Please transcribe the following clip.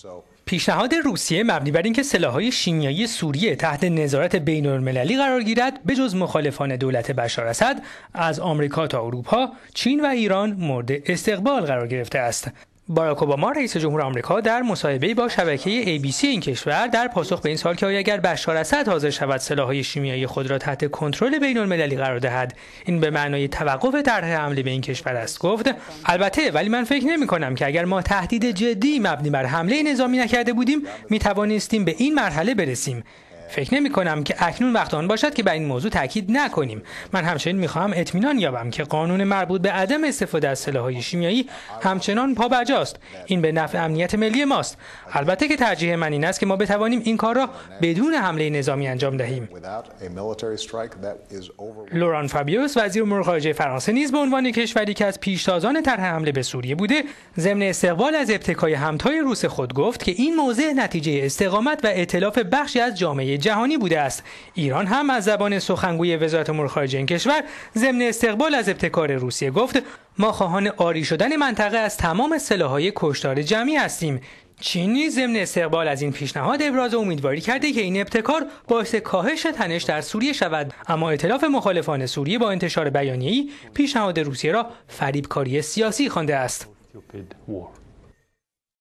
پیشنهاد روسیه مبنی بر اینکه سلاح‌های شیمیایی سوریه تحت نظارت بین‌المللی قرار گیرد، به جز مخالفان دولت بشار اسد، از آمریکا تا اروپا، چین و ایران مورد استقبال قرار گرفته است. باراک اوباما رئیس جمهور آمریکا در مصاحبه‌ای با شبکه ABC این کشور در پاسخ به این سوال که آیا اگر بشار اسد حاضر شود سلاح‌های شیمیایی خود را تحت کنترل بین‌المللی قرار دهد، این به معنای توقف طرح حمله به این کشور است، گفت البته، ولی من فکر نمی‌کنم که اگر ما تهدید جدی مبنی بر حمله نظامی نکرده بودیم می‌توانستیم به این مرحله برسیم. فکر نمی کنم که اکنون وقت آن باشد که بر این موضوع تاکید نکنیم. من همچنین می‌خواهم اطمینان یابم که قانون مربوط به عدم استفاده از سلاح‌های شیمیایی همچنان پابرجاست. این به نفع امنیت ملی ماست. البته که ترجیح من این است که ما بتوانیم این کار را بدون حمله نظامی انجام دهیم. لوران فابیوس وزیر امور خارجه فرانسه نیز به عنوان کشوری که از پیشتازان طرح حمله به سوریه بوده، ضمن استقبال از اتکای همتای روس خود گفت که این موضع نتیجه استقامت و ائتلاف بخشی از جامعه جهانی بوده است. ایران هم از زبان سخنگوی وزارت امور خارجه این کشور ضمن استقبال از ابتکار روسیه گفت ما خواهان عاری شدن منطقه از تمام سلاح‌های کشتار جمعی هستیم. چین نیز ضمن استقبال از این پیشنهاد ابراز امیدواری کرده که این ابتکار باعث کاهش تنش در سوریه شود، اما ائتلاف مخالفان سوریه با انتشار بیانیه‌ای پیشنهاد روسیه را فریبکاری سیاسی خوانده است.